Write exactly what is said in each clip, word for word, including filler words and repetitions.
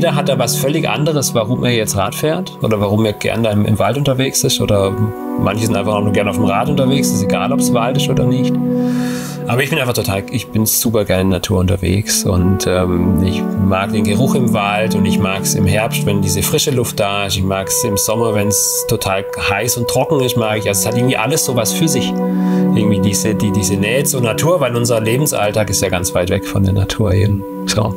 jeder hat da was völlig anderes, warum er jetzt Rad fährt oder warum er gerne im, im Wald unterwegs ist oder manche sind einfach nur gerne auf dem Rad unterwegs, ist egal, ob es Wald ist oder nicht. Aber ich bin einfach total, ich bin super gerne in der Natur unterwegs und ähm, ich mag den Geruch im Wald und ich mag es im Herbst, wenn diese frische Luft da ist. Ich mag es im Sommer, wenn es total heiß und trocken ist, mag ich. Also es hat irgendwie alles so was für sich. Irgendwie diese, die, diese Nähe zur Natur, weil unser Lebensalltag ist ja ganz weit weg von der Natur eben. So.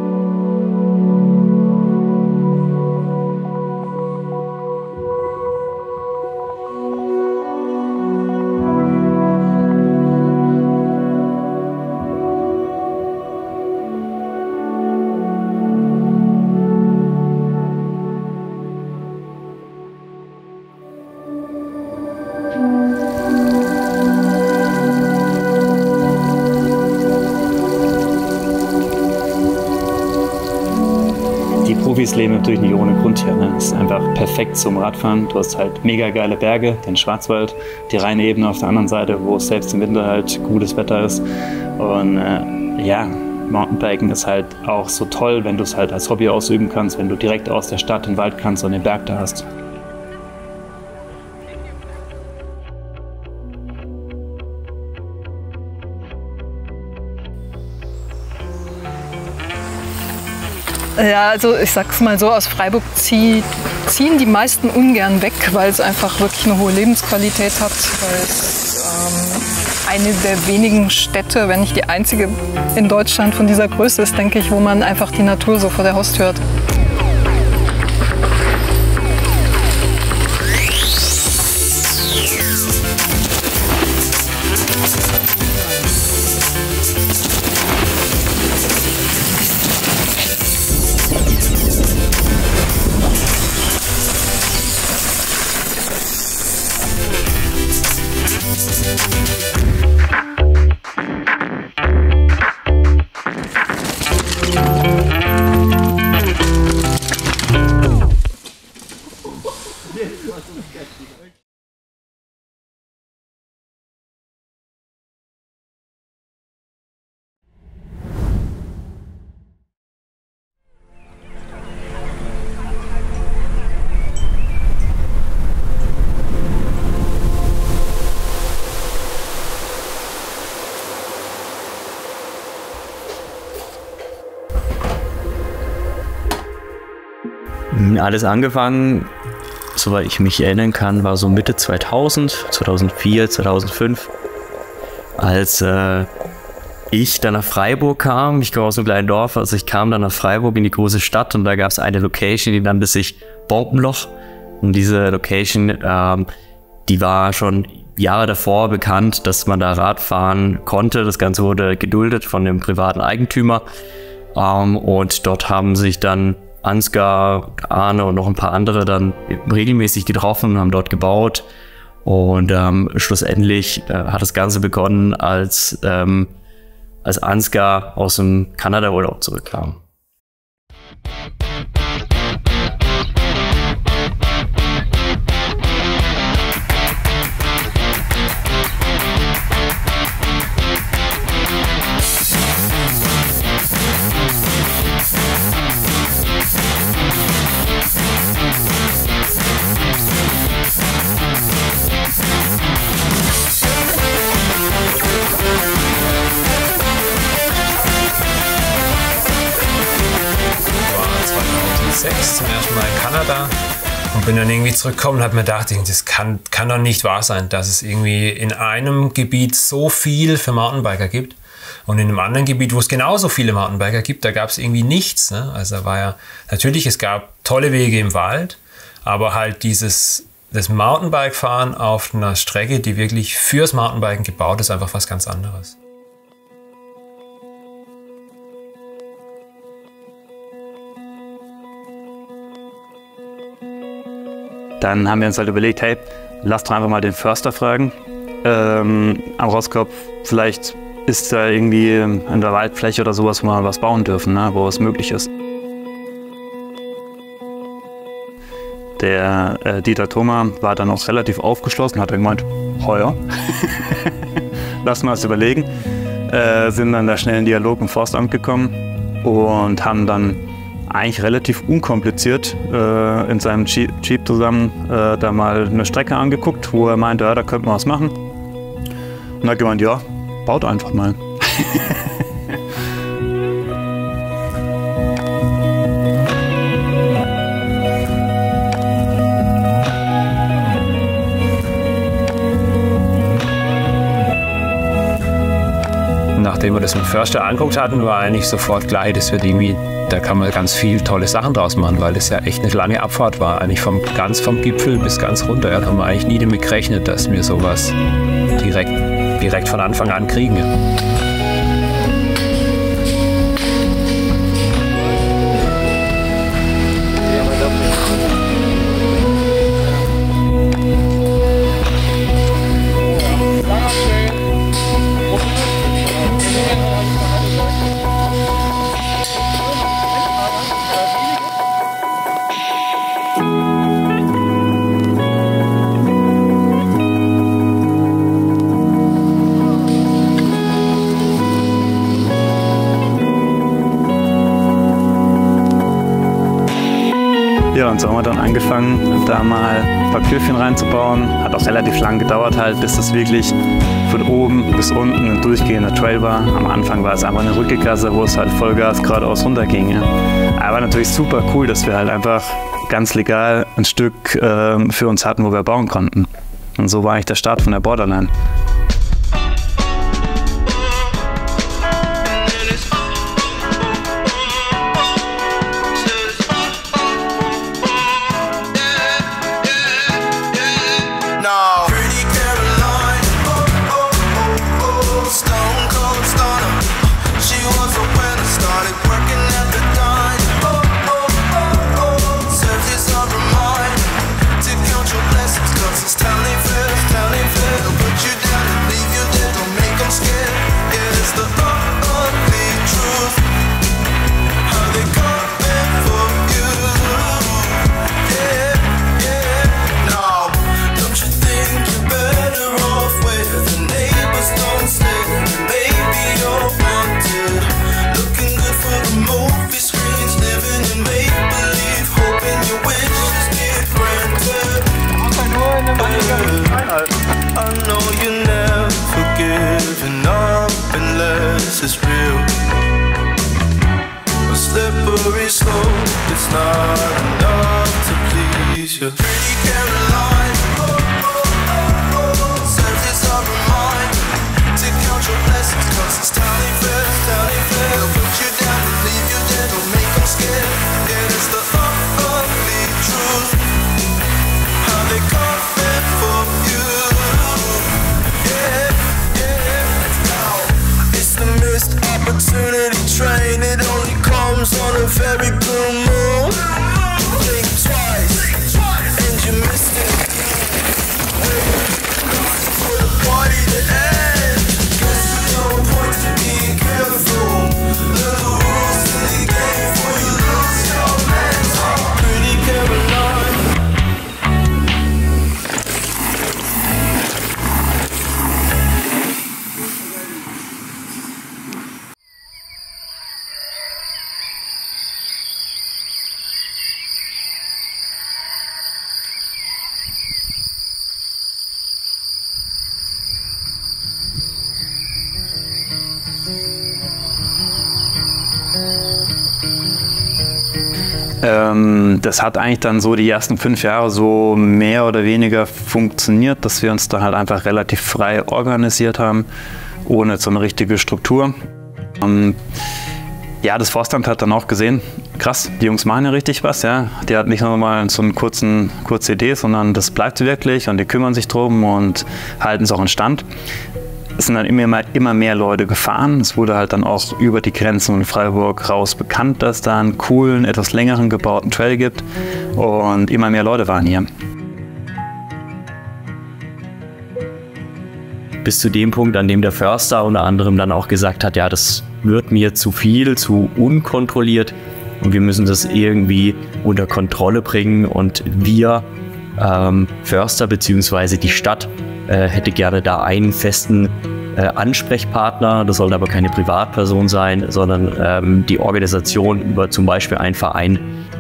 Profis leben natürlich nicht ohne Grund hier. Ne? Es ist einfach perfekt zum Radfahren. Du hast halt mega geile Berge, den Schwarzwald, die reine Ebene auf der anderen Seite, wo es selbst im Winter halt gutes Wetter ist. Und äh, ja, Mountainbiken ist halt auch so toll, wenn du es halt als Hobby ausüben kannst, wenn du direkt aus der Stadt in den Wald kannst und den Berg da hast. Ja, also ich sag's mal so, aus Freiburg zieh, ziehen die meisten ungern weg, weil es einfach wirklich eine hohe Lebensqualität hat, weil es ähm, eine der wenigen Städte, wenn nicht die einzige in Deutschland von dieser Größe ist, denke ich, wo man einfach die Natur so vor der Haustür hat. Alles angefangen, soweit ich mich erinnern kann, war so Mitte zweitausend, zweitausendvier, zweitausendfünf, als äh, ich dann nach Freiburg kam. Ich komme aus einem kleinen Dorf, also ich kam dann nach Freiburg in die große Stadt und da gab es eine Location, die nannte sich Bombenloch. Und diese Location, ähm, die war schon Jahre davor bekannt, dass man da Rad fahren konnte. Das Ganze wurde geduldet von dem privaten Eigentümer. Ähm, und dort haben sich dann Ansgar, Arne und noch ein paar andere dann regelmäßig getroffen und haben dort gebaut. Und ähm, schlussendlich äh, hat das Ganze begonnen, als, ähm, als Ansgar aus dem Kanada-Urlaub zurückkam. zweitausendsechs zum ersten Mal in Kanada und bin dann irgendwie zurückgekommen und habe mir gedacht, das kann, kann doch nicht wahr sein, dass es irgendwie in einem Gebiet so viel für Mountainbiker gibt und in einem anderen Gebiet, wo es genauso viele Mountainbiker gibt, da gab es irgendwie nichts. Ne? Also war ja, natürlich, es gab tolle Wege im Wald, aber halt dieses das Mountainbike-Fahren auf einer Strecke, die wirklich fürs Mountainbiken gebaut ist, einfach was ganz anderes. Dann haben wir uns halt überlegt, hey, lass doch einfach mal den Förster fragen. Ähm, am Roskopf, vielleicht ist da irgendwie in der Waldfläche oder sowas, wo wir was bauen dürfen, ne, wo es möglich ist. Der äh, Dieter Thoma war dann auch relativ aufgeschlossen, hat er gemeint, heuer, lass mal es überlegen. Äh, sind dann da schnell in Dialog im Forstamt gekommen und haben dann eigentlich relativ unkompliziert äh, in seinem Jeep zusammen äh, da mal eine Strecke angeguckt, wo er meinte, ja, da könnte man was machen. Und er hat gemeint, ja, baut einfach mal. Nachdem wir das mit Förster angeguckt hatten, war eigentlich sofort klar, dass wir irgendwie, da kann man ganz viel tolle Sachen draus machen, weil das ja echt eine lange Abfahrt war. Eigentlich vom, ganz vom Gipfel bis ganz runter. Ja, da haben wir eigentlich nie damit gerechnet, dass wir sowas direkt, direkt von Anfang an kriegen. Ja. Ja, und so haben wir dann angefangen, da mal ein paar Kühlchen reinzubauen. Hat auch relativ lang gedauert halt, bis das wirklich von oben bis unten ein durchgehender Trail war. Am Anfang war es einfach eine Rückegasse, wo es halt Vollgas geradeaus runterging. Ja. Aber natürlich super cool, dass wir halt einfach ganz legal ein Stück äh, für uns hatten, wo wir bauen konnten. Und so war eigentlich der Start von der Borderline. Is real. A slippery slope, it's not enough to please you. Pretty Caroline, oh, oh, oh, oh. Says it's all mine to count your blessings, cause it's telling fair, telling fair. They'll put you down and leave you there, don't make them scared. Yeah, it's the ugly truth. How they coming for you. Yeah, yeah. Now it's the missed opportunity train. It only comes on a very blue moon. Think twice, and you missed it. For the party to end, guess there's no point to being careful. Little rules in the game before you lose your mental. Pretty Caroline. Ähm, das hat eigentlich dann so die ersten fünf Jahre so mehr oder weniger funktioniert, dass wir uns da halt einfach relativ frei organisiert haben, ohne so eine richtige Struktur. Ähm, ja, das Forstamt hat dann auch gesehen, krass, die Jungs machen ja richtig was, ja. Die hat nicht nur mal so eine kurzen, kurze Idee, sondern das bleibt wirklich und die kümmern sich drum und halten es auch in Stand. Es sind dann immer, immer mehr Leute gefahren. Es wurde halt dann auch über die Grenzen von Freiburg raus bekannt, dass da einen coolen, etwas längeren gebauten Trail gibt. Und immer mehr Leute waren hier. Bis zu dem Punkt, an dem der Förster unter anderem dann auch gesagt hat, ja, das wird mir zu viel, zu unkontrolliert und wir müssen das irgendwie unter Kontrolle bringen. Und wir, ähm, Förster bzw. die Stadt, äh, hätte gerne da einen festen äh, äh, Ansprechpartner. Das sollte aber keine Privatperson sein, sondern ähm, die Organisation über zum Beispiel einen Verein.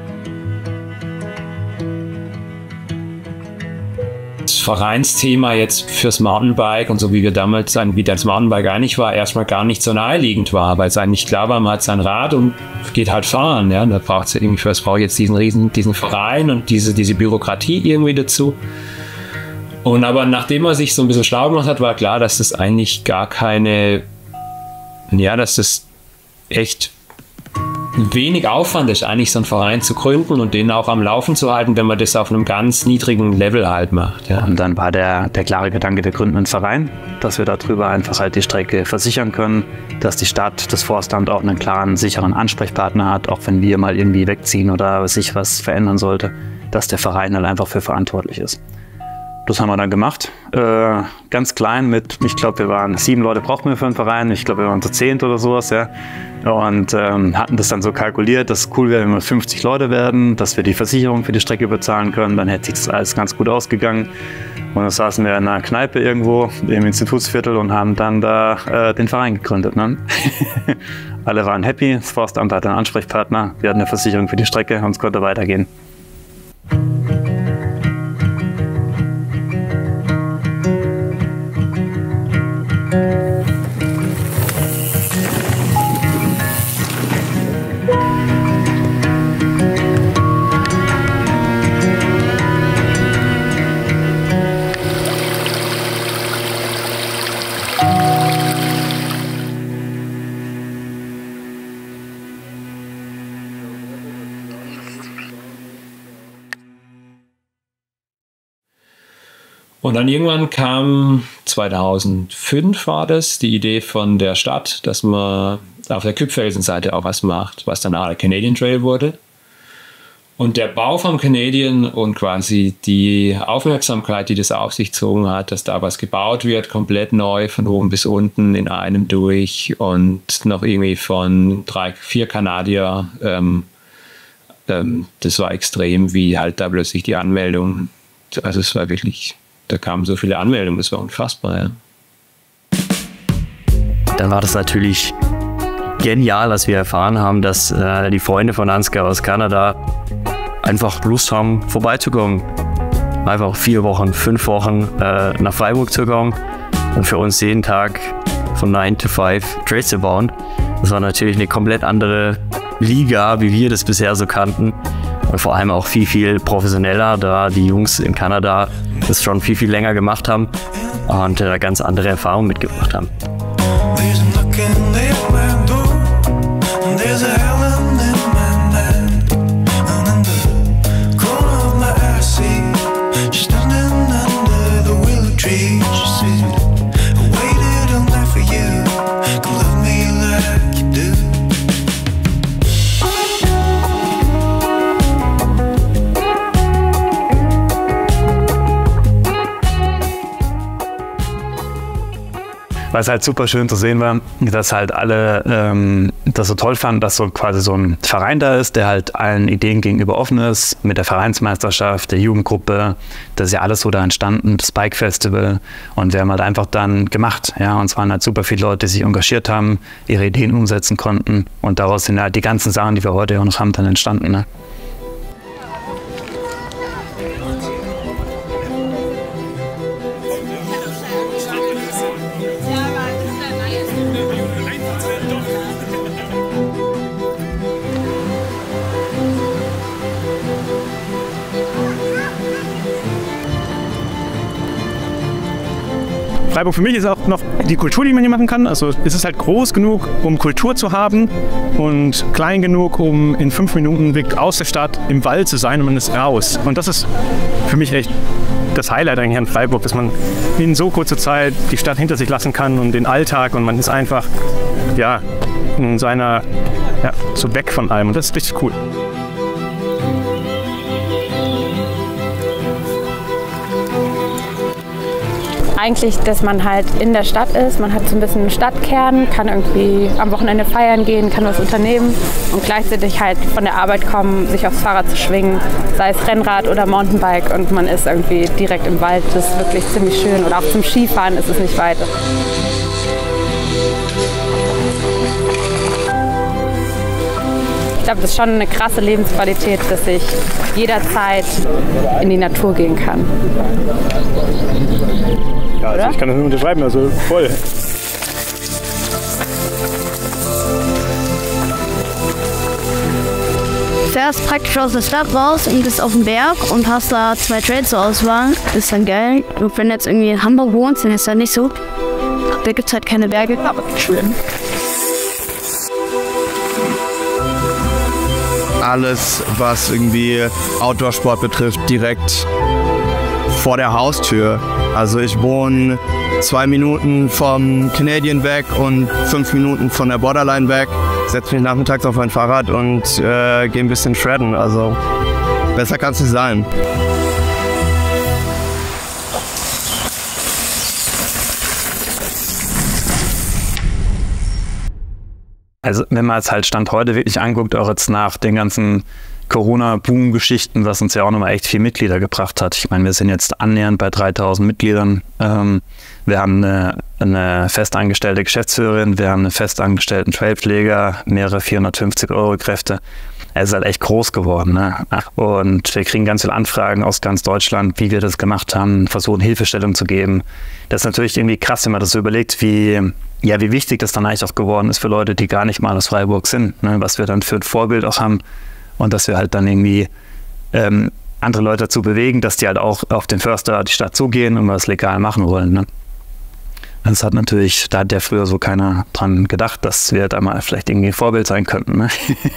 Das Vereinsthema jetzt fürs Mountainbike und so wie wir damals, wie das Mountainbike eigentlich war, erstmal gar nicht so naheliegend war, weil es eigentlich klar war, man hat sein Rad und geht halt fahren. Ja? Da braucht es irgendwie, für das brauche ich jetzt diesen riesen, diesen Verein und diese, diese Bürokratie irgendwie dazu. Und aber nachdem man sich so ein bisschen schlau gemacht hat, war klar, dass das eigentlich gar keine, ja, dass das echt wenig Aufwand ist, eigentlich so einen Verein zu gründen und den auch am Laufen zu halten, wenn man das auf einem ganz niedrigen Level halt macht. Ja. Und dann war der, der klare Gedanke, wir gründen einen Verein, dass wir darüber einfach halt die Strecke versichern können, dass die Stadt, das Forstamt auch einen klaren, sicheren Ansprechpartner hat, auch wenn wir mal irgendwie wegziehen oder sich was verändern sollte, dass der Verein halt einfach für verantwortlich ist. Das haben wir dann gemacht, äh, ganz klein mit, ich glaube, wir waren sieben Leute brauchten wir für einen Verein, ich glaube, wir waren zu zehnt oder sowas, ja. Und ähm, hatten das dann so kalkuliert, dass es cool wäre, wenn wir fünfzig Leute werden, dass wir die Versicherung für die Strecke bezahlen können, dann hätte sich das alles ganz gut ausgegangen. Und dann saßen wir in einer Kneipe irgendwo im Institutsviertel und haben dann da äh, den Verein gegründet. Ne? Alle waren happy, das Forstamt hatte einen Ansprechpartner, wir hatten eine Versicherung für die Strecke und es konnte weitergehen. Und dann irgendwann kam, zweitausendfünf war das, die Idee von der Stadt, dass man auf der Kypfelsen-Seite auch was macht, was dann auch der Canadian Trail wurde. Und der Bau vom Canadian und quasi die Aufmerksamkeit, die das auf sich gezogen hat, dass da was gebaut wird, komplett neu, von oben bis unten in einem durch und noch irgendwie von drei, vier Kanadier, ähm, ähm, das war extrem, wie halt da plötzlich die Anmeldung, also es war wirklich... Da kamen so viele Anmeldungen, das war unfassbar. Ja. Dann war das natürlich genial, als wir erfahren haben, dass äh, die Freunde von Ansgar aus Kanada einfach Lust haben, vorbeizukommen. Einfach vier Wochen, fünf Wochen äh, nach Freiburg zu kommen und für uns jeden Tag von neun to five Trails zu bauen. Das war natürlich eine komplett andere Liga, wie wir das bisher so kannten. Und vor allem auch viel, viel professioneller, da die Jungs in Kanada das schon viel, viel länger gemacht haben und äh, ganz andere Erfahrungen mitgebracht haben. Was halt super schön zu sehen war, dass halt alle ähm, das so toll fanden, dass so quasi so ein Verein da ist, der halt allen Ideen gegenüber offen ist, mit der Vereinsmeisterschaft, der Jugendgruppe, das ist ja alles so da entstanden, das Bike Festival, und wir haben halt einfach dann gemacht, ja, und es waren halt super viele Leute, die sich engagiert haben, ihre Ideen umsetzen konnten, und daraus sind halt die ganzen Sachen, die wir heute auch noch haben, dann entstanden, ne? Freiburg für mich ist auch noch die Kultur, die man hier machen kann. Also es ist halt groß genug, um Kultur zu haben, und klein genug, um in fünf Minuten wirklich aus der Stadt im Wald zu sein und man ist raus. Und das ist für mich echt das Highlight eigentlich an Freiburg, dass man in so kurzer Zeit die Stadt hinter sich lassen kann und den Alltag, und man ist einfach ja, in seiner, ja, so weg von allem, und das ist richtig cool. Eigentlich, dass man halt in der Stadt ist, man hat so ein bisschen einen Stadtkern, kann irgendwie am Wochenende feiern gehen, kann was unternehmen und gleichzeitig halt von der Arbeit kommen, sich aufs Fahrrad zu schwingen, sei es Rennrad oder Mountainbike, und man ist irgendwie direkt im Wald, das ist wirklich ziemlich schön, oder auch zum Skifahren ist es nicht weit. Ich glaube, das ist schon eine krasse Lebensqualität, dass ich jederzeit in die Natur gehen kann. Ja, also ich kann das nur unterschreiben, also voll. Fährst praktisch aus der Stadt raus und bist auf dem Berg und hast da zwei Trails zur Auswahl. Ist dann geil. Und wenn du jetzt irgendwie in Hamburg wohnst, dann ist das nicht so. Da gibt es halt keine Berge, aber schön. Alles, was irgendwie Outdoor-Sport betrifft, direkt vor der Haustür. Also ich wohne zwei Minuten vom Canadian weg und fünf Minuten von der Borderline weg. Setze mich nachmittags auf mein Fahrrad und äh, gehe ein bisschen shredden. Also besser kann es nicht sein. Also wenn man es halt Stand heute wirklich anguckt, auch jetzt nach den ganzen Corona-Boom-Geschichten, was uns ja auch nochmal echt viel Mitglieder gebracht hat. Ich meine, wir sind jetzt annähernd bei dreitausend Mitgliedern. Ähm, wir haben eine, eine festangestellte Geschäftsführerin, wir haben einen festangestellten Trailpfleger, mehrere vierhundertfünfzig Euro Kräfte. Es ist halt echt groß geworden. Ne? Und wir kriegen ganz viele Anfragen aus ganz Deutschland, wie wir das gemacht haben, versuchen Hilfestellung zu geben. Das ist natürlich irgendwie krass, wenn man das so überlegt, wie, ja, wie wichtig das dann eigentlich auch geworden ist für Leute, die gar nicht mal aus Freiburg sind. Ne? Was wir dann für ein Vorbild auch haben. Und dass wir halt dann irgendwie ähm, andere Leute dazu bewegen, dass die halt auch auf den Förster die Stadt zugehen und was legal machen wollen. Ne? Das hat natürlich, da hat ja früher so keiner dran gedacht, dass wir da mal vielleicht irgendwie ein Vorbild sein könnten. Ne?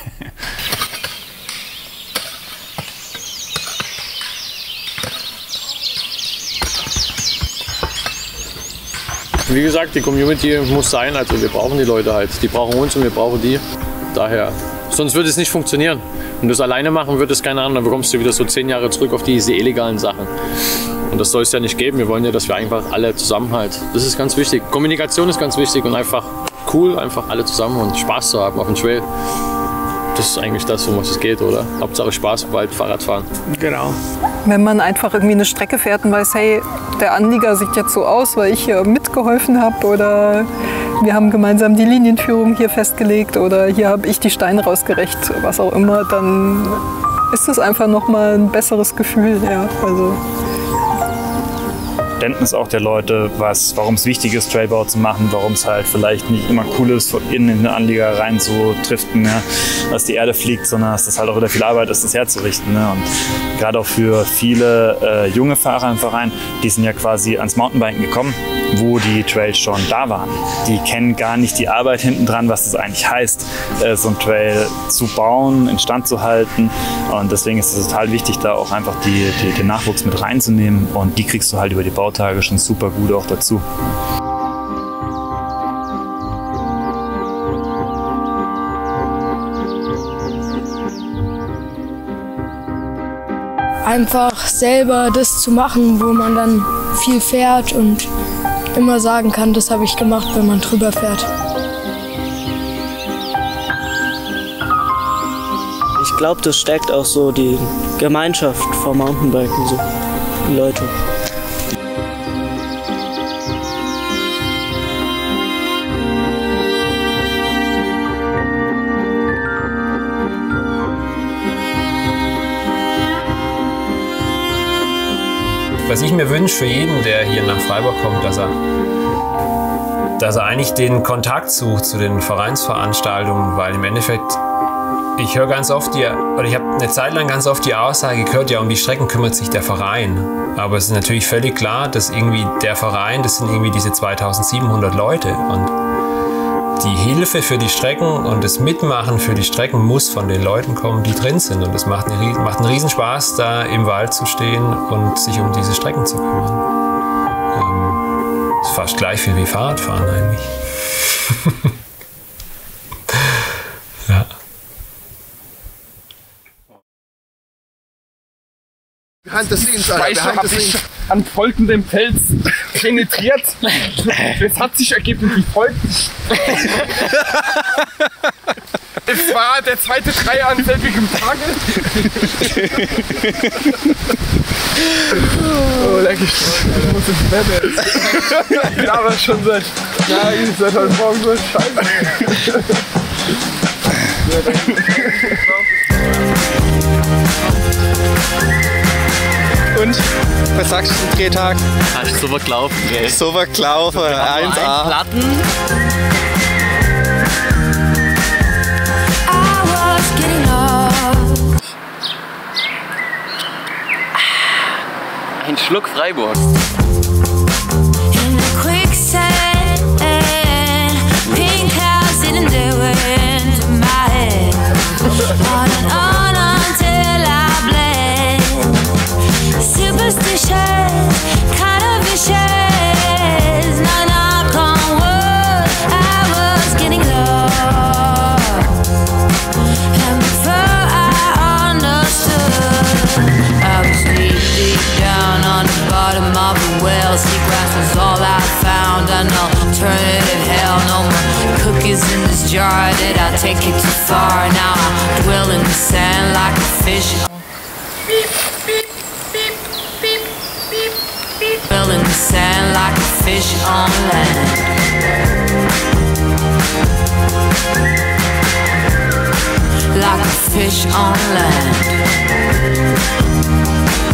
Wie gesagt, die Community muss sein, also wir brauchen die Leute halt. Die brauchen uns und wir brauchen die. Daher, sonst würde es nicht funktionieren. Wenn du es alleine machen würdest, keine Ahnung, dann bekommst du wieder so zehn Jahre zurück auf diese illegalen Sachen. Und das soll es ja nicht geben. Wir wollen ja, dass wir einfach alle zusammen halt. Das ist ganz wichtig. Kommunikation ist ganz wichtig und einfach cool, einfach alle zusammen und Spaß zu haben auf dem Trail. Das ist eigentlich das, um was es geht, oder? Hauptsache Spaß, bald Fahrradfahren. Genau. Wenn man einfach irgendwie eine Strecke fährt und weiß, hey, der Anlieger sieht jetzt so aus, weil ich hier mitgeholfen habe oder wir haben gemeinsam die Linienführung hier festgelegt oder hier habe ich die Steine rausgerecht, was auch immer, dann ist es einfach nochmal ein besseres Gefühl. Ja, also. Verständnis auch der Leute, was, warum es wichtig ist, Trailbau zu machen, warum es halt vielleicht nicht immer cool ist, von innen in den Anlieger rein zu driften, ja, dass die Erde fliegt, sondern dass das halt auch wieder viel Arbeit ist, das herzurichten. Ne? Und gerade auch für viele äh, junge Fahrer im Verein, die sind ja quasi ans Mountainbiken gekommen, wo die Trails schon da waren. Die kennen gar nicht die Arbeit hinten dran, was es eigentlich heißt, äh, so ein Trail zu bauen, instand zu halten. Und deswegen ist es total wichtig, da auch einfach die, die, den Nachwuchs mit reinzunehmen. Und die kriegst du halt über die Bautage schon super gut auch dazu. Einfach selber das zu machen, wo man dann viel fährt und immer sagen kann, das habe ich gemacht, wenn man drüber fährt. Ich glaube, das stärkt auch so die Gemeinschaft vom Mountainbiken, so die Leute. Was ich mir wünsche für jeden, der hier nach Freiburg kommt, dass er, dass er eigentlich den Kontakt sucht zu den Vereinsveranstaltungen, weil im Endeffekt, ich höre ganz oft, die, oder ich habe eine Zeit lang ganz oft die Aussage gehört, ja, um die Strecken kümmert sich der Verein. Aber es ist natürlich völlig klar, dass irgendwie der Verein, das sind irgendwie diese zweitausendsiebenhundert Leute und die Hilfe für die Strecken und das Mitmachen für die Strecken muss von den Leuten kommen, die drin sind. Und es macht, eine, macht einen Riesenspaß, da im Wald zu stehen und sich um diese Strecken zu kümmern. Ähm, ist fast gleich viel wie Fahrradfahren eigentlich. Ja. Behind the scenes, Alter. Weißt du, hab ich an folgendem Fels penetriert. Es hat sich ergeben wie folgt. Es war der zweite Dreier an selbigem Tage. Oh, leck ich schon. Ich muss ins Bett jetzt. Ich laber schon seit, ja, seit heute Morgen so Scheiße. Und, was sagst du zum Drehtag? Hast super gelaufen, gell? Super gelaufen, eins A. Platten. Ein Schluck Freiburg. Alternative hell, no more cookies in this jar. Did I take it too far? Now I dwell in the sand like a fish. Dwell in the sand like a fish on land. Like a fish on land.